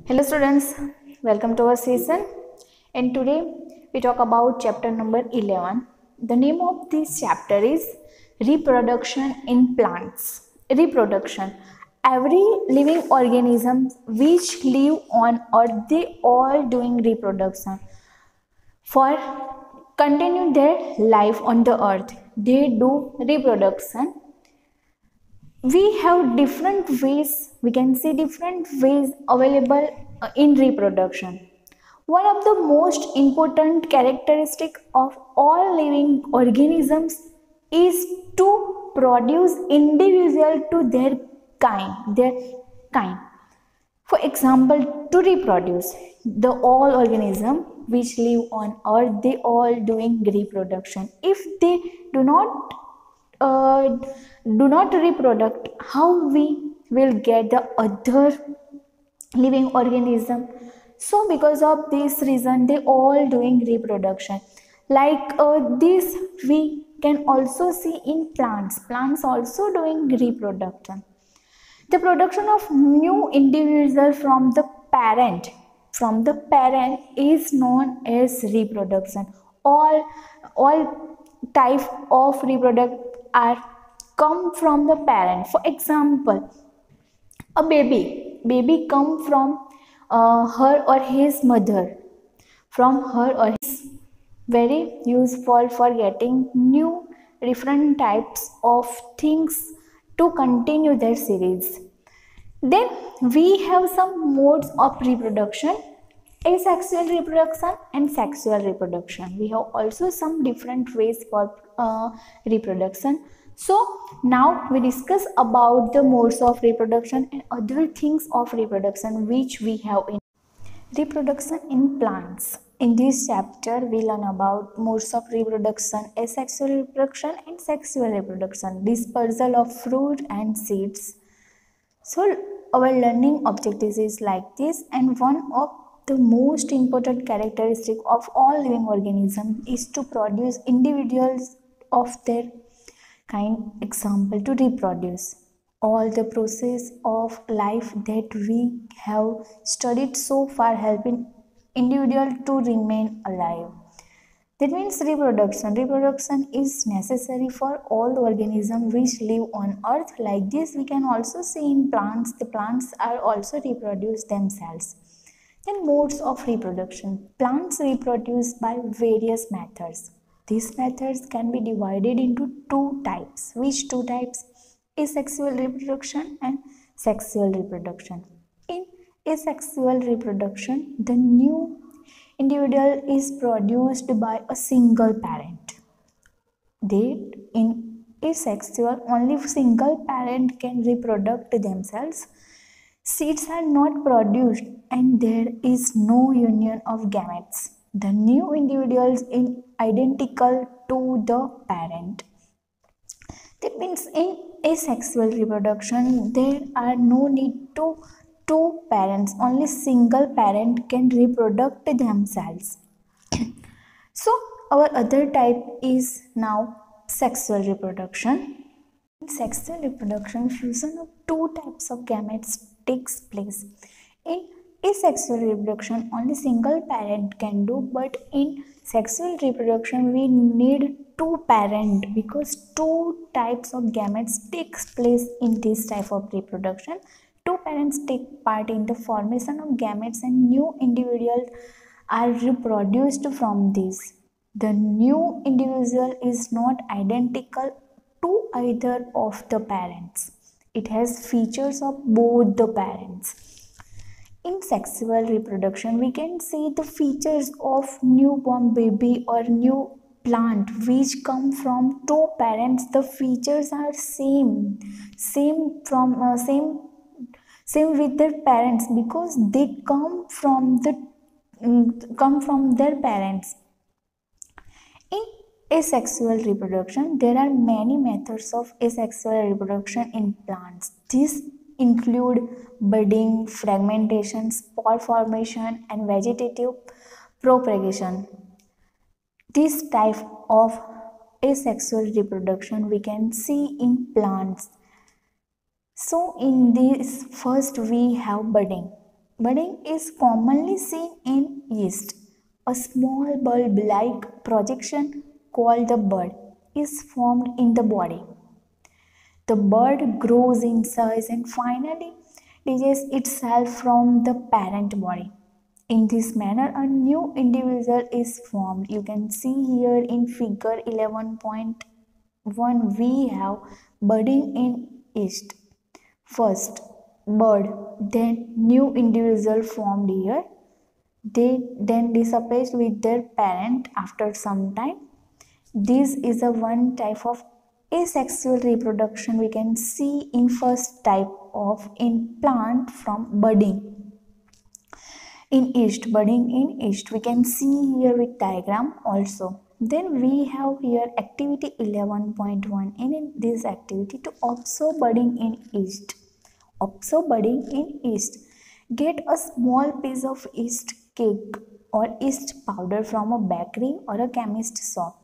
Hello students, welcome to our session, and today we talk about chapter number 11. The name of this chapter is Reproduction in Plants. Reproduction. Every living organism which live on earth, they all doing reproduction. For continue their life on the earth, they do reproduction. We have different ways, we can see different ways available in reproduction. One of the most important characteristic of all living organisms is to produce individual to their kind. For example, to reproduce, the all organism which live on earth, they all doing reproduction. If they do not uh, reproduct, how we will get the other living organism? So because of this reason, they all doing reproduction. Like this we can also see in plants also doing reproduction. The production of new individual from the parent is known as reproduction. All type of reproduct are come from the parent. For example, a baby come from her or his mother. From her or his, very useful for getting new different types of things to continue their series. Then we have some modes of reproduction: asexual reproduction and sexual reproduction. We have also some different ways for reproduction. So now we discuss about the modes of reproduction and other things of reproduction which we have in reproduction in plants. In this chapter, we learn about modes of reproduction, asexual reproduction and sexual reproduction, dispersal of fruit and seeds. So our learning objectives is like this, and one of the most important characteristic of all living organisms is to produce individuals of their kind. Example, to reproduce. All the process of life that we have studied so far helping individual to remain alive. That means reproduction. Reproduction is necessary for all the organisms which live on earth. Like this, we can also see in plants. The plants are also reproduce themselves. Then modes of reproduction. Plants reproduce by various methods. These methods can be divided into two types. Which two types? Asexual reproduction and sexual reproduction. In asexual reproduction, the new individual is produced by a single parent. In asexual, only single parent can reproduce themselves. Seeds are not produced and there is no union of gametes. The new individuals is identical to the parent. That means in asexual reproduction, there are no need to two parents. Only single parent can reproduce themselves. So our other type is now sexual reproduction. In sexual reproduction, fusion of two types of gametes takes place. In asexual reproduction, only single parent can do, but in sexual reproduction we need two parent, because two types of gametes takes place in this type of reproduction. Two parents take part in the formation of gametes and new individuals are reproduced from this. The new individual is not identical to either of the parents. It has features of both the parents. In sexual reproduction, we can see the features of newborn baby or new plant which come from two parents. The features are same with their parents, because they come from their parents. In asexual reproduction, there are many methods of asexual reproduction in plants. These include budding, fragmentation, spore formation, and vegetative propagation. This type of asexual reproduction we can see in plants. So in this, first we have budding. Budding is commonly seen in yeast. A small bulb-like projection called the bud is formed in the body. The bud grows in size and finally detaches itself from the parent body. In this manner, a new individual is formed. You can see here in figure 11.1 we have budding in yeast. First bud, then new individual formed here. They then disappear with their parent after some time. This is a one type of asexual reproduction we can see in first type of in plant from budding in yeast. Budding in yeast we can see here with diagram also. Then we have here activity 11.1. In this activity, to observe budding in yeast. Observe budding in yeast. Get a small piece of yeast cake or yeast powder from a bakery or a chemist shop.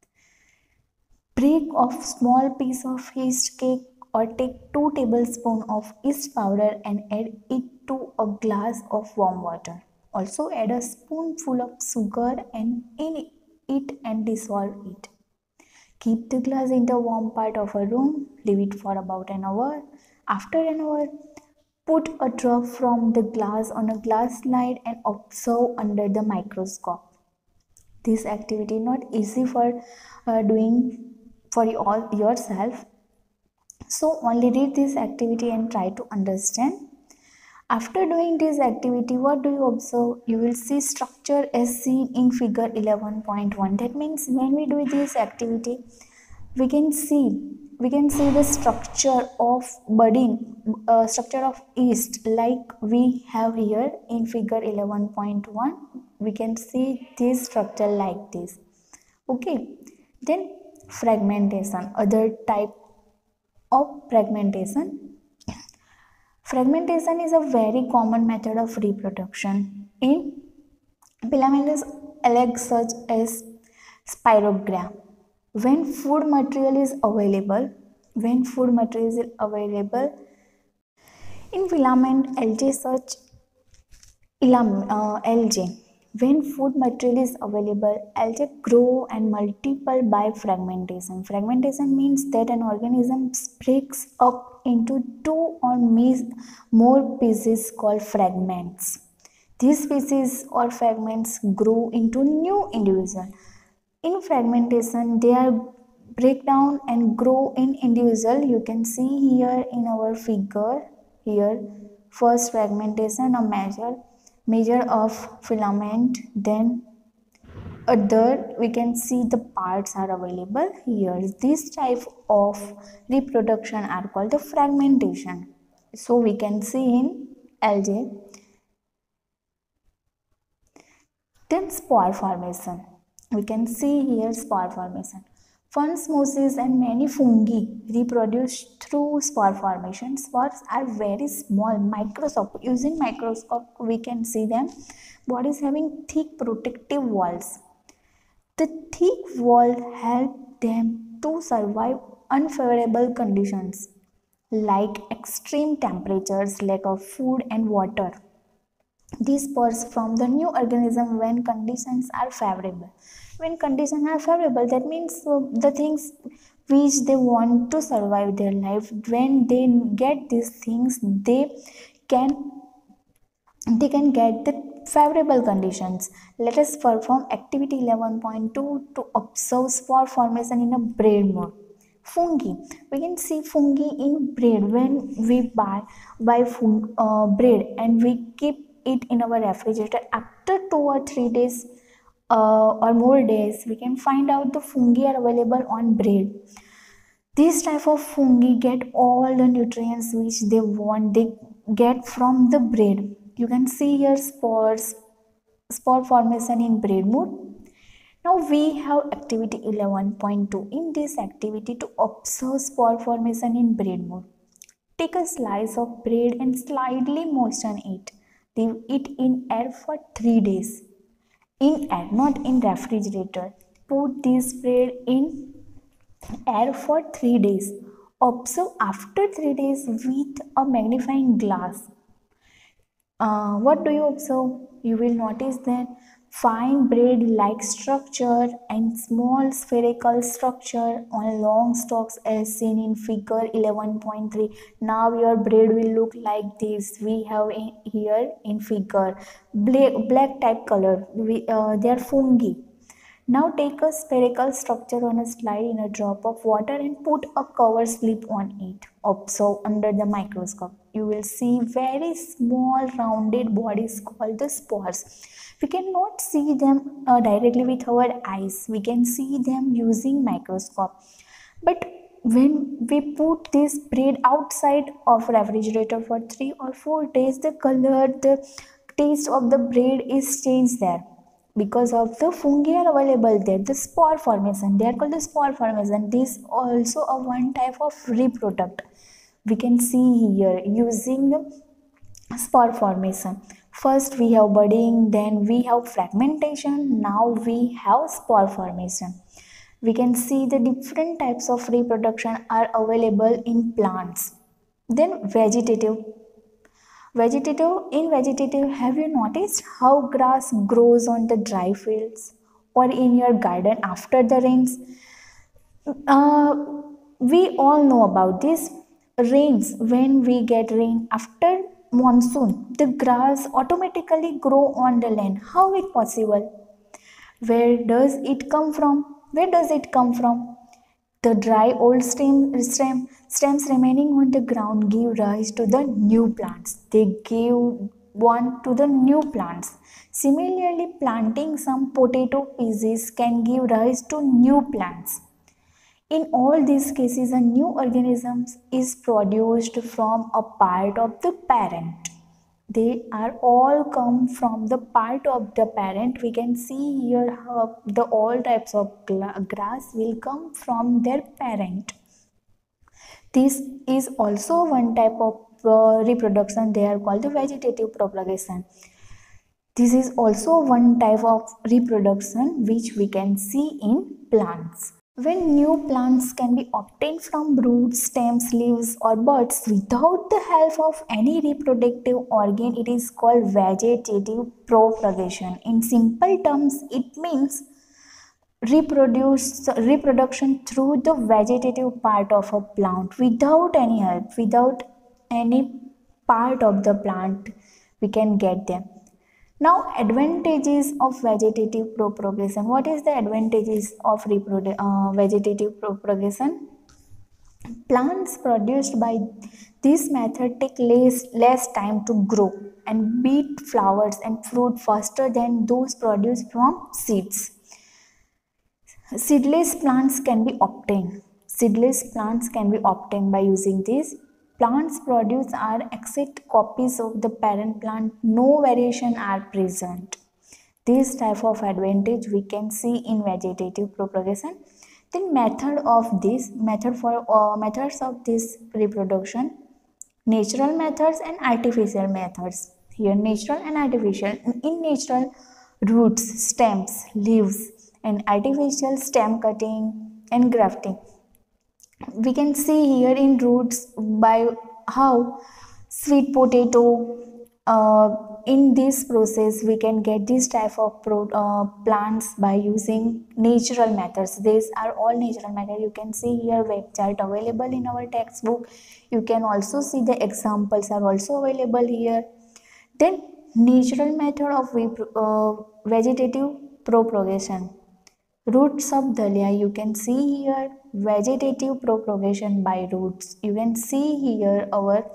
Break off small piece of yeast cake or take 2 tablespoons of yeast powder and add it to a glass of warm water. Also add a spoonful of sugar and in it and dissolve it. Keep the glass in the warm part of a room. Leave it for about an hour. After an hour, put a drop from the glass on a glass slide and observe under the microscope. This activity not easy for doing for yourself, so only read this activity and try to understand. After doing this activity, what do you observe? You will see structure as seen in figure 11.1. That means when we do this activity, we can see the structure of budding, structure of yeast like we have here in figure 11.1. We can see this structure like this. Okay, then fragmentation, other type of fragmentation. Fragmentation is a very common method of reproduction in filamentous algae such as Spirogyra. When food material is available in filament algae such algae. When food material is available, algae grow and multiply by fragmentation. Fragmentation means that an organism breaks up into 2 or more pieces called fragments. These pieces or fragments grow into new individuals. In fragmentation, they are break down and grow in individual. You can see here in our figure here. First fragmentation, a measure of filament, then other we can see the parts are available here. This type of reproduction are called the fragmentation. So we can see in algae. Then spore formation. We can see here spore formation. Ferns, mosses and many fungi reproduce through spore formation. Spores are very small, microscopic. Using microscope we can see them. Bodies having thick protective walls. The thick wall help them to survive unfavorable conditions like extreme temperatures, lack of food and water. These spores from the new organism when conditions are favorable. When conditions are favorable, that means the things which they want to survive their life, when they get these things, they can get the favorable conditions. Let us perform activity 11.2 to observe spore formation in a bread mode. Fungi. We can see fungi in bread. When we buy bread and we keep it in our refrigerator, after 2 or 3 days or more days, we can find out the fungi are available on bread. This type of fungi get all the nutrients which they want, they get from the bread. You can see here spore formation in bread mode. Now we have activity 11.2. In this activity, to observe spore formation in bread mode, take a slice of bread and slightly moisten it. Leave it in air for 3 days. In air, not in refrigerator. Put this bread in air for 3 days. Observe after 3 days with a magnifying glass. What do you observe? You will notice that fine braid-like structure and small spherical structure on long stalks as seen in figure 11.3. Now your braid will look like this. We have here in figure black type color. They are fungi. Now take a spherical structure on a slide in a drop of water and put a cover slip on it. Observe under the microscope. You will see very small rounded bodies called the spores. We cannot see them directly with our eyes. We can see them using microscope. But when we put this bread outside of refrigerator for 3 or 4 days, the color, the taste of the bread is changed there because of the fungi are available there. The spore formation, they are called the spore formation. This also a one type of reproduct we can see here using spore formation. First we have budding, then we have fragmentation, now we have spore formation. We can see the different types of reproduction are available in plants. Then in vegetative, have you noticed how grass grows on the dry fields or in your garden after the rains? Uh, we all know about this. Rains, when we get rain after monsoon, the grass automatically grow on the land. How it possible? Where does it come from? Where does it come from? The dry old stems remaining on the ground give rise to the new plants. They give one to the new plants. Similarly, planting some potato pieces can give rise to new plants. In all these cases, a new organism is produced from a part of the parent. They are all come from the part of the parent. We can see here how the all types of grass will come from their parent. This is also one type of reproduction. They are called the vegetative propagation. This is also one type of reproduction which we can see in plants. When new plants can be obtained from roots, stems, leaves or buds without the help of any reproductive organ, it is called vegetative propagation. In simple terms, it means reproduction through the vegetative part of a plant without any help, without any part of the plant we can get them. Now, advantages of vegetative propagation. What is the advantages of vegetative propagation? Plants produced by this method take less time to grow and beat flowers and fruit faster than those produced from seeds. Seedless plants can be obtained. Seedless plants can be obtained by using this. Plants produced are exact copies of the parent plant. No variation are present. This type of advantage we can see in vegetative propagation. Then methods of this reproduction: natural methods and artificial methods. Here natural and artificial. In natural, roots, stems, leaves, and artificial stem cutting and grafting. We can see here in roots by how sweet potato, in this process we can get this type of plants by using natural methods. These are all natural methods. You can see here web chart available in our textbook. You can also see the examples are also available here. Then natural method of vegetative propagation. Roots of dahlia, you can see here vegetative propagation by roots. You can see here our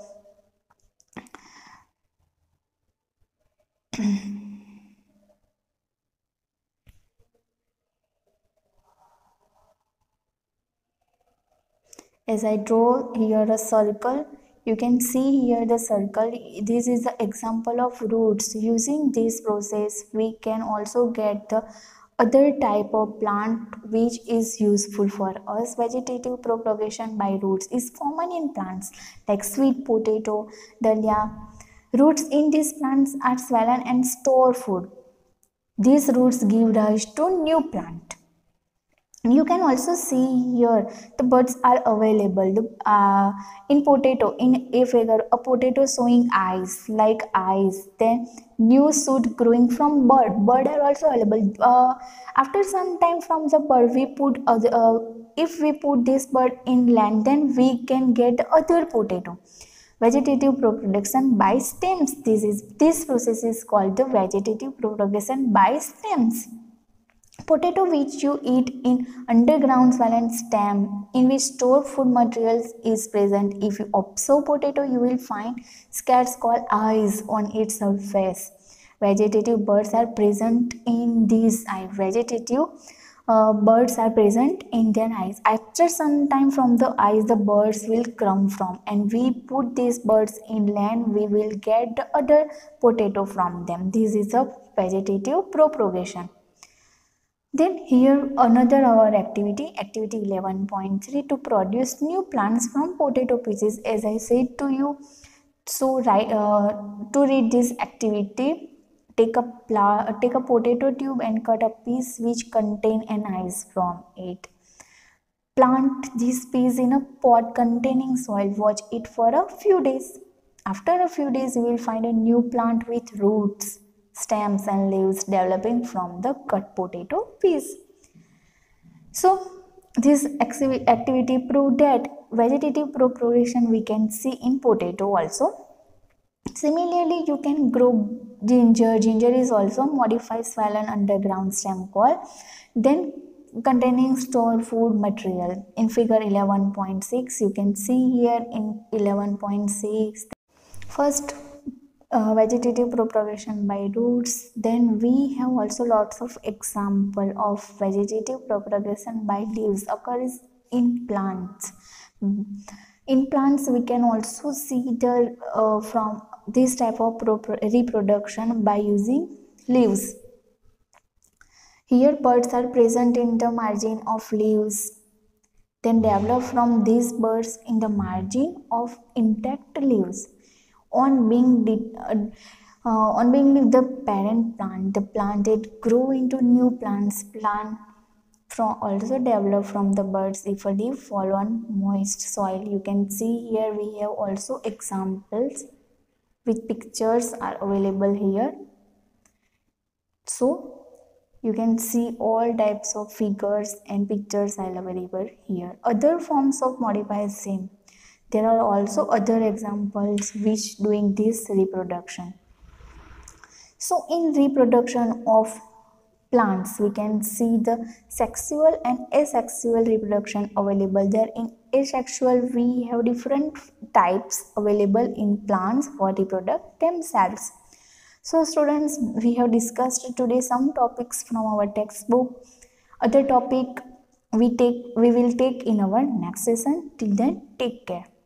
as I draw here a circle, you can see here the circle. This is the example of roots. Using this process, we can also get the other type of plant which is useful for us. Vegetative propagation by roots is common in plants like sweet potato, dahlia. Roots in these plants are swollen and store food. These roots give rise to new plant. You can also see here the birds are available in potato. In a figure, a potato showing eyes, like eyes, then new shoot growing from bird are also available. After some time from the bird, we put if we put this bird in land, then we can get other potato. Vegetative reproduction by stems. This process is called the vegetative reproduction by stems. Potato which you eat in underground swollen stem in which stored food materials is present. If you observe potato, you will find scars called eyes on its surface. Vegetative birds are present in these eyes. Vegetative birds are present in their eyes. After some time from the eyes, the birds will come from, and we put these birds in land, we will get the other potato from them. This is a vegetative propagation. Then here another our activity 11.3, to produce new plants from potato pieces. As I said to you, so to read this activity, take a potato tube and cut a piece which contain an ice from it. Plant this piece in a pot containing soil. Watch it for a few days. After a few days, you will find a new plant with roots, stems and leaves developing from the cut potato piece. So this activity proved that vegetative propagation we can see in potato also. Similarly, you can grow ginger. Ginger is also modified swollen underground stem called then containing stored food material. In figure 11.6, you can see here in 11.6. First, vegetative propagation by roots. Then we have also lots of example of vegetative propagation by leaves occurs in plants. In plants, we can also see the from this type of reproduction by using leaves. Here birds are present in the margin of leaves, then develop from these birds in the margin of intact leaves. On being the parent plant, the plant that grow into new plants. Plant from also develop from the birds if a leaf fall on moist soil. You can see here we have also examples with pictures are available here. So you can see all types of figures and pictures are available here. Other forms of modified same. There are also other examples which doing this reproduction. So in reproduction of plants, we can see the sexual and asexual reproduction available there. In asexual, we have different types available in plants for reproduct themselves. So students, we have discussed today some topics from our textbook. Other topic we will take in our next session. Till then, take care.